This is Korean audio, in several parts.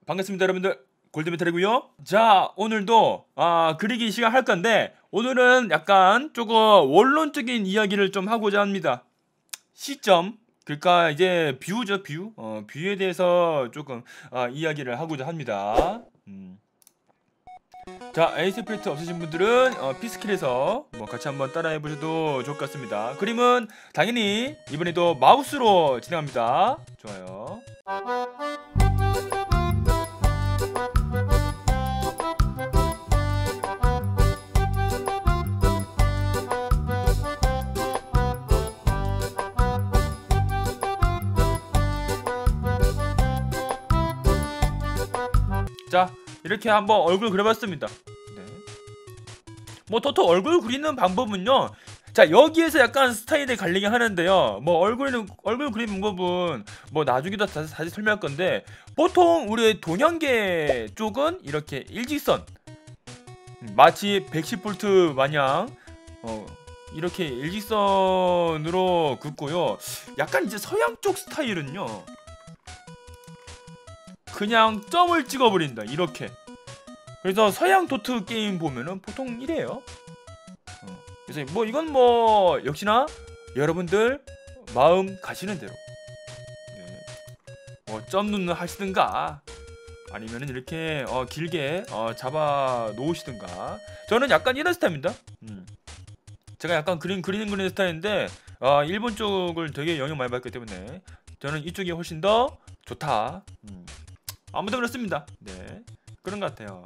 반갑습니다 여러분들, 골드메탈이고요. 자, 오늘도 그리기 시간 할 건데, 오늘은 약간 조금 원론적인 이야기를 좀 하고자 합니다. 시점, 그러니까 이제 뷰죠, 뷰. 뷰에 대해서 조금 이야기를 하고자 합니다. 자, 에이스 페이트 없으신 분들은 피스킬에서 뭐 같이 한번 따라해 보셔도 좋을 것 같습니다. 그림은 당연히 이번에도 마우스로 진행합니다. 좋아요. 자, 이렇게 한번 얼굴 그려봤습니다. 네. 뭐 토토 얼굴 그리는 방법은요, 자, 여기에서 약간 스타일이 갈리긴 하는데요, 뭐 얼굴 그리는 방법은 뭐 나중에도 다시 설명할 건데, 보통 우리 동양계 쪽은 이렇게 일직선, 마치 110V 마냥 이렇게 일직선으로 긋고요. 약간 이제 서양 쪽 스타일은요, 그냥 점을 찍어버린다, 이렇게. 그래서 서양 도트 게임 보면은 보통 이래요. 그래서 뭐 이건 뭐 역시나 여러분들 마음 가시는 대로, 뭐 점 눈을 하시든가 아니면은 이렇게 길게 잡아 놓으시든가. 저는 약간 이런 스타일입니다. 제가 약간 그리는 스타일인데, 일본 쪽을 되게 영향 많이 받기 때문에 저는 이쪽이 훨씬 더 좋다. 아무도 그렇습니다. 네, 그런 것 같아요.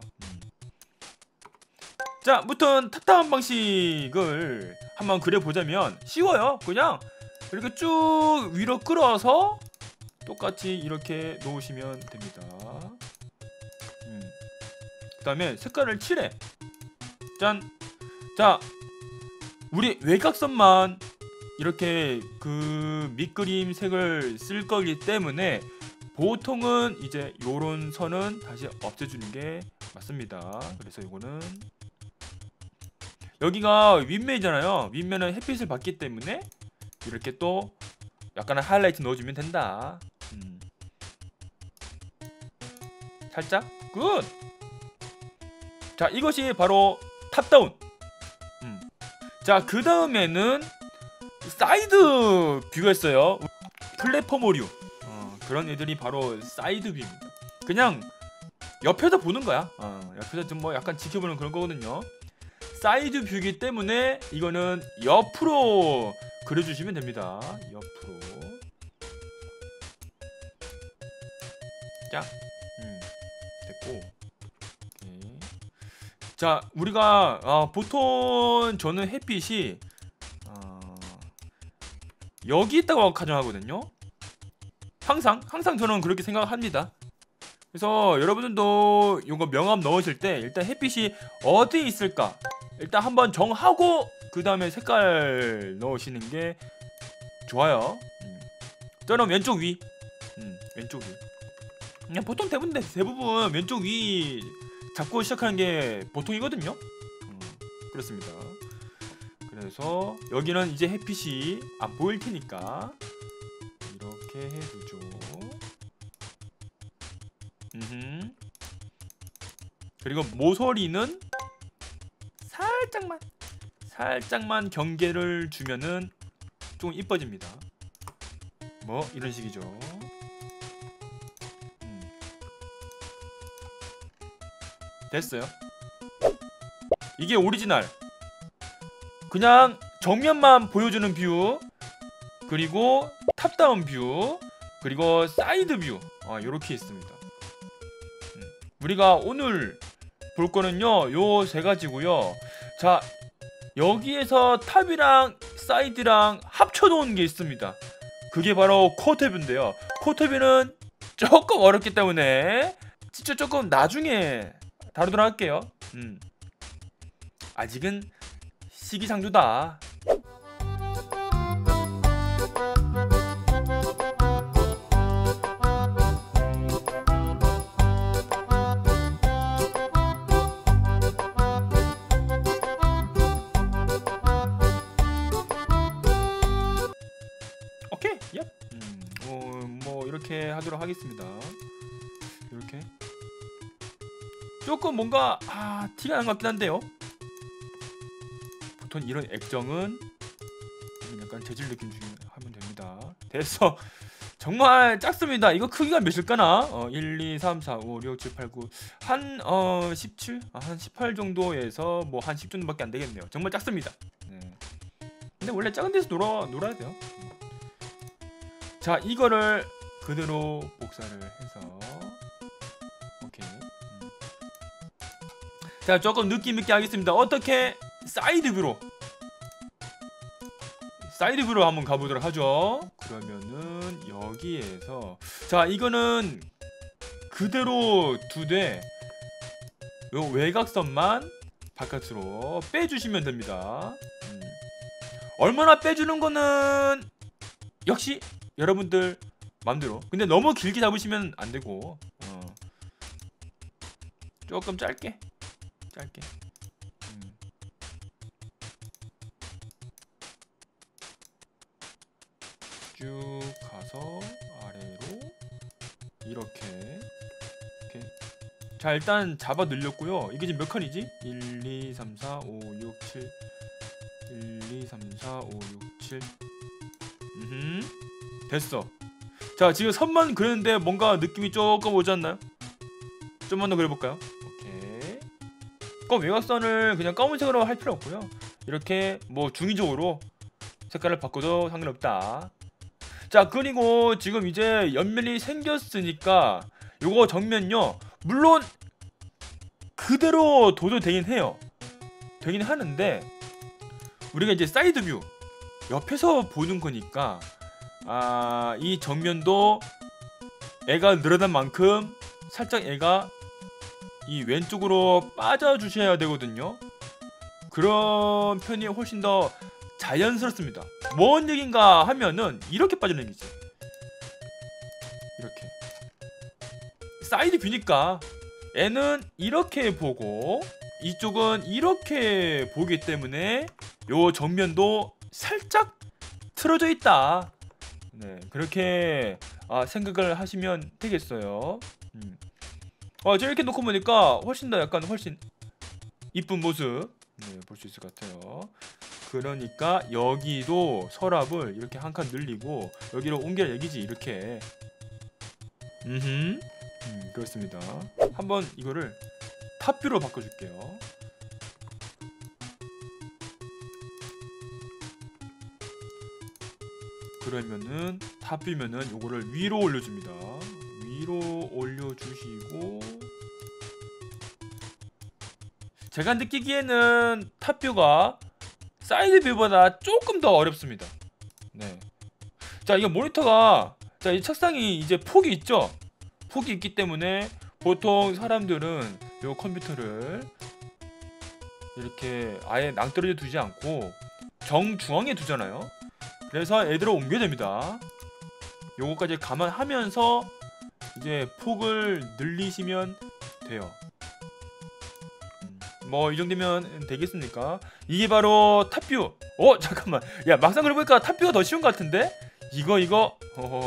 자, 무튼 탑다운 방식을 한번 그려보자면 쉬워요. 그냥 이렇게 쭉 위로 끌어서 똑같이 이렇게 놓으시면 됩니다. 그 다음에 색깔을 칠해. 짠. 자, 우리 외곽선만 이렇게 그 밑그림 색을 쓸 거기 때문에 보통은 이제 요런 선은 다시 없애주는 게 맞습니다. 그래서 요거는, 여기가 윗면이잖아요. 윗면은 햇빛을 받기 때문에 이렇게 또 약간의 하이라이트 넣어주면 된다. 살짝 굿. 자, 이것이 바로 탑다운. 자, 그 다음에는 사이드 뷰가 있어요. 플랫폼오류, 그런 애들이 바로 사이드 뷰입니다. 그냥 옆에서 보는 거야. 옆에서 좀 뭐 약간 지켜보는 그런 거거든요. 사이드 뷰이기 때문에 이거는 옆으로 그려주시면 됩니다. 옆으로. 자, 됐고. 오케이. 자, 우리가 보통 저는 햇빛이 여기 있다고 가정하거든요. 항상 저는 그렇게 생각합니다. 그래서 여러분들도 이거 명암 넣으실 때 일단 햇빛이 어디 있을까 일단 한번 정하고 그 다음에 색깔 넣으시는 게 좋아요. 저는 왼쪽 위, 왼쪽 위. 그냥 보통 대부분 왼쪽 위 잡고 시작하는 게 보통이거든요. 그렇습니다. 그래서 여기는 이제 햇빛이 안 보일 테니까 이렇게 해두죠. 그리고 모서리는 살짝만 경계를 주면은 좀 이뻐집니다. 뭐 이런 식이죠. 됐어요. 이게 오리지널. 그냥 정면만 보여주는 뷰, 그리고 탑다운 뷰, 그리고 사이드 뷰, 요렇게 있습니다. 우리가 오늘 볼 거는요, 요 세 가지고요. 자, 여기에서 탑이랑 사이드랑 합쳐놓은 게 있습니다. 그게 바로 코어 뷰인데요. 코어 뷰는 조금 어렵기 때문에 진짜 조금 나중에 다루도록 할게요. 아직은 시기상조다. 오케이, 뭐 이렇게 하도록 하겠습니다. 이렇게 조금 뭔가 티가 나는 것 같긴 한데요. 보통 이런 액정은 약간 재질 느낌 주게 하면 됩니다. 됐어. 정말 작습니다. 이거 크기가 몇일까나? 1, 2, 3, 4, 5, 6, 7, 8, 9 한 17? 한 18 정도에서 뭐 한 10 정도밖에 안 되겠네요. 정말 작습니다. 네. 근데 원래 작은 데서 놀아야 돼요. 자, 이거를 그대로 복사를 해서 오케이. 자, 조금 느낌 있게 하겠습니다. 어떻게? 사이드 뷰로 한번 가보도록 하죠. 그러면은 여기에서 자, 이거는 그대로 두되 요 외곽선만 바깥으로 빼주시면 됩니다. 얼마나 빼주는 거는 역시 여러분들 맘대로. 근데 너무 길게 잡으시면 안 되고 조금 짧게 쭉 가서 아래로 이렇게 자, 일단 잡아 늘렸고요. 이게 지금 몇 칸이지? 1, 2, 3, 4, 5, 6, 7 1, 2, 3, 4, 5, 6, 7 됐어. 자, 지금 선만 그렸는데 뭔가 느낌이 조금 오지 않나요? 좀만 더 그려볼까요? 오케이. 꼭 외곽선을 그냥 검은색으로 할 필요 없고요. 이렇게 뭐 중의적으로 색깔을 바꿔도 상관없다. 자, 그리고 지금 이제 옆면이 생겼으니까 요거 정면요, 물론 그대로 둬도 되긴 해요. 되긴 하는데 우리가 이제 사이드 뷰 옆에서 보는 거니까 이 정면도 애가 늘어난 만큼 살짝 애가 이 왼쪽으로 빠져 주셔야 되거든요. 그런 편이 훨씬 더 자연스럽습니다. 뭔 얘긴가 하면은 이렇게 빠지는 얘기지. 이렇게 사이드 뷰니까 애는 이렇게 보고 이쪽은 이렇게 보기 때문에 요 정면도 살짝 틀어져 있다. 네, 그렇게 생각을 하시면 되겠어요. 저 이렇게 놓고 보니까 훨씬 이쁜 모습 볼 수 있을 것 같아요. 그러니까 여기도 서랍을 이렇게 한 칸 늘리고 여기로 옮길 얘기지. 이렇게 그렇습니다. 한번 이거를 탑뷰로 바꿔줄게요. 그러면은 탑뷰면은 요거를 위로 올려줍니다. 위로 올려주시고, 제가 느끼기에는 탑뷰가 사이드 뷰보다 조금 더 어렵습니다. 네. 자, 이거 모니터가, 자, 이 책상이 이제 폭이 있죠? 폭이 있기 때문에 보통 사람들은 요 컴퓨터를 이렇게 아예 낭떠러지 두지 않고 정중앙에 두잖아요. 그래서 애들을 옮겨야 됩니다. 요거까지 감안하면서 이제 폭을 늘리시면 돼요. 뭐 이 정도면 되겠습니까? 이게 바로 탑뷰. 잠깐만, 야, 막상 그려보니까 탑뷰가 더 쉬운 것 같은데? 이거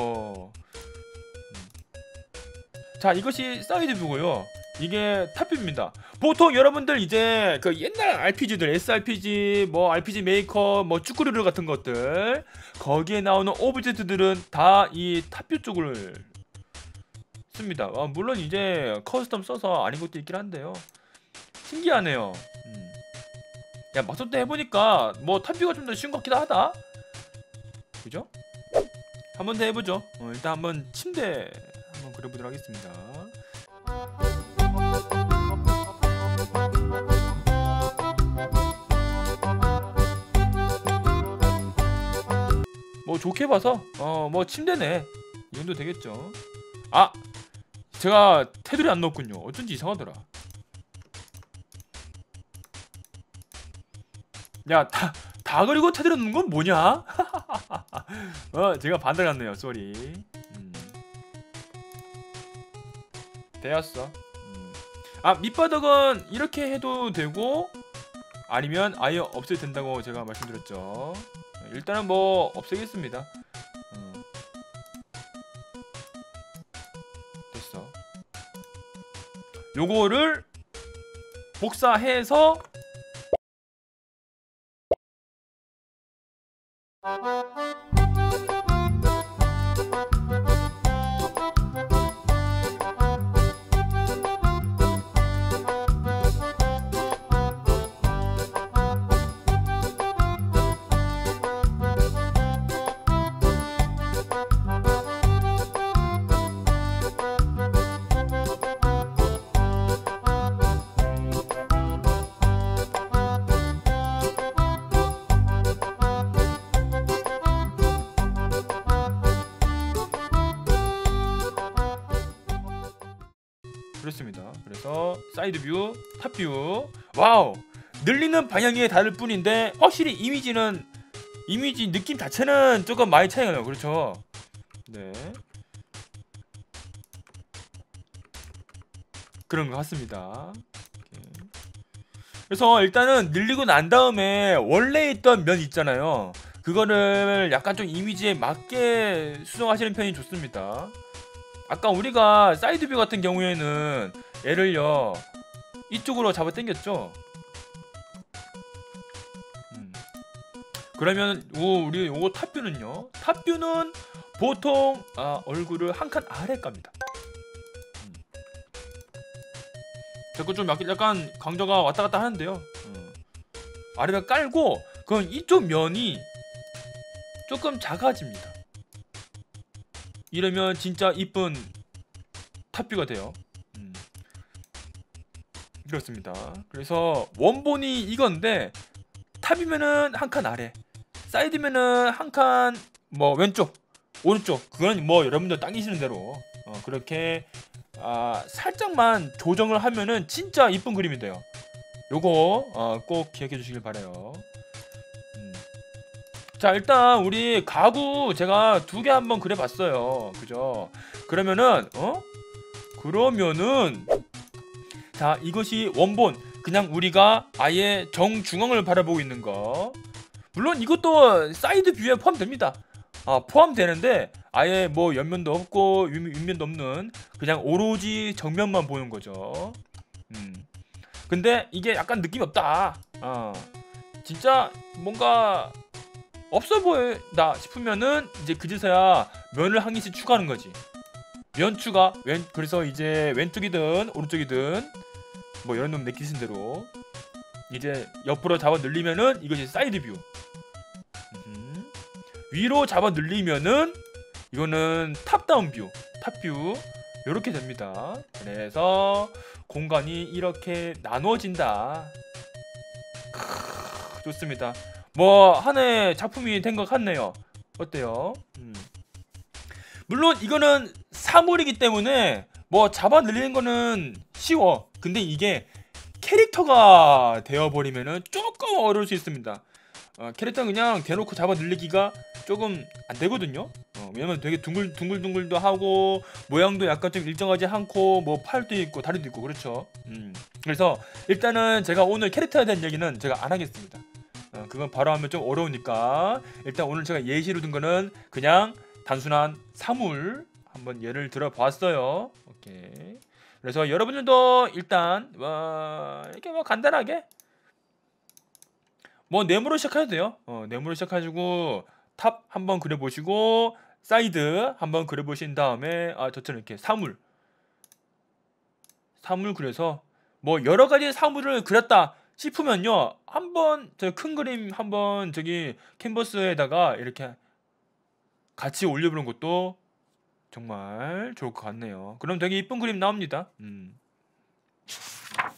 자, 이것이 사이드 뷰고요. 이게 탑뷰입니다. 보통 여러분들 이제 그 옛날 RPG들, SRPG, 뭐 RPG 메이커, 뭐 쭈꾸르르 같은 것들, 거기에 나오는 오브젝트들은 다 이 탑뷰 쪽을 씁니다. 물론 이제 커스텀 써서 아닌 것도 있긴 한데요. 신기하네요. 야, 막상 때 해보니까 뭐 탑뷰가 좀 더 쉬운 것 같기도 하다. 그죠? 한 번 더 해보죠. 일단 한번 침대 한번 그려보도록 하겠습니다. 뭐 좋게 봐서 뭐 침대네, 이 정도 되겠죠. 제가 테두리 안 넣었군요. 어쩐지 이상하더라. 야, 다 그리고 테두리 넣는 건 뭐냐? 제가 반대 갔네요. 쏘리. 되었어. 밑바닥은 이렇게 해도 되고 아니면 아예 없애도 된다고 제가 말씀드렸죠. 일단은 뭐 없애겠습니다. 됐어. 요거를 복사해서 그렇습니다. 그래서 사이드 뷰, 탑 뷰. 와우. 늘리는 방향이 다를 뿐인데 확실히 이미지 느낌 자체는 조금 많이 차이가 나요. 그렇죠? 네. 그런 것 같습니다. 그래서 일단은 늘리고 난 다음에 원래 있던 면 있잖아요. 그거를 약간 좀 이미지에 맞게 수정하시는 편이 좋습니다. 아까 우리가 사이드 뷰 같은 경우에는 얘를요 이쪽으로 잡아 당겼죠. 그러면 우리 요거 탑뷰는요. 탑뷰는 보통 얼굴을 한 칸 아래 깝니다. 자꾸 좀 약간 강조가 왔다 갔다 하는데요. 아래를 깔고 그럼 이쪽 면이 조금 작아집니다. 이러면 진짜 이쁜 탑뷰가 돼요. 그렇습니다. 그래서 원본이 이건데 탑이면은 한 칸 아래, 사이드면은 한 칸 뭐 왼쪽, 오른쪽, 그건 뭐 여러분들 당기시는 대로 그렇게 살짝만 조정을 하면은 진짜 이쁜 그림이 돼요. 요거 꼭 기억해 주시길 바래요. 자, 일단 우리 가구 제가 2개 한번 그려봤어요. 그죠? 그러면은 자, 이것이 원본, 그냥 우리가 아예 정중앙을 바라보고 있는 거. 물론 이것도 사이드 뷰에 포함됩니다. 포함되는데 아예 뭐 옆면도 없고 윗면도 없는 그냥 오로지 정면만 보는 거죠. 근데 이게 약간 느낌이 없다. 진짜 뭔가 없어 보인다 싶으면은 이제 그제서야 면을 한 개씩 추가하는 거지. 면 추가. 그래서 이제 왼쪽이든 오른쪽이든 뭐 이런 놈 느끼신 대로 이제 옆으로 잡아 늘리면은 이것이 사이드 뷰. 위로 잡아 늘리면은 이거는 탑다운 뷰, 탑뷰. 요렇게 됩니다. 그래서 공간이 이렇게 나눠진다. 좋습니다. 뭐 하나의 작품이 된 것 같네요. 어때요? 물론 이거는 사물이기 때문에 뭐 잡아 늘리는 거는 쉬워. 근데 이게 캐릭터가 되어버리면은 조금 어려울 수 있습니다. 캐릭터는 그냥 대놓고 잡아 늘리기가 조금 안 되거든요. 왜냐면 되게 둥글둥글도 하고 모양도 약간 좀 일정하지 않고 뭐 팔도 있고 다리도 있고 그렇죠. 그래서 일단은 제가 오늘 캐릭터에 대한 얘기는 제가 안 하겠습니다. 그건 바로 하면 좀 어려우니까 일단 오늘 제가 예시로 든 거는 그냥 단순한 사물 한번 예를 들어 봤어요. 오케이. 그래서 여러분들도 일단 이렇게 뭐 간단하게 뭐 네모로 시작해도 돼요. 네모로 시작해가지고 탑 한번 그려보시고 사이드 한번 그려보신 다음에 저처럼 이렇게 사물 그려서 뭐 여러가지 사물을 그렸다 싶으면요 한번 저 큰 그림 한번 저기 캔버스에다가 이렇게 같이 올려보는 것도 정말 좋을 것 같네요. 그럼 되게 이쁜 그림 나옵니다.